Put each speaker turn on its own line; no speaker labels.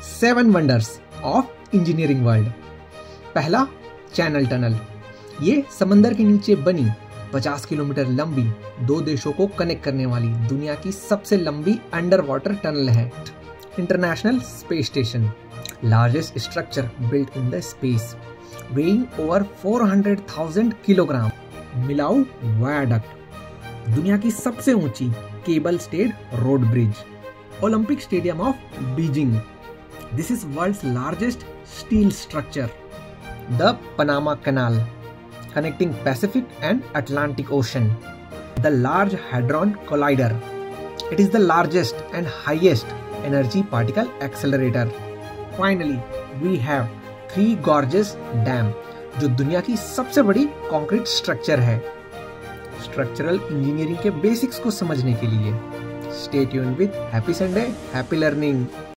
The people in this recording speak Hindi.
7 वंडर्स ऑफ इंजीनियरिंग वर्ल्ड। पहला, चैनल टनल। ये समंदर के नीचे बनी 50 किलोमीटर लंबी 2 देशों को कनेक्ट करने वाली दुनिया की सबसे लंबी अंडर वाटर टनल है। International space station, largest structure built in the space, weighing over 400,000 kilogram. Millau viaduct, दुनिया की सबसे ऊंची cable stayed road bridge. Olympic stadium of Beijing, this is world's largest steel structure. The Panama canal, connecting Pacific and Atlantic Ocean. The Large Hadron Collider, it is the largest and highest energy particle accelerator. Finally, we have 3 Gorges Dam, जो दुनिया की सबसे बड़ी कंक्रीट स्ट्रक्चर है। स्ट्रक्चरल इंजीनियरिंग के बेसिक्स को समझने के लिए stay tuned with happy Sunday, happy learning.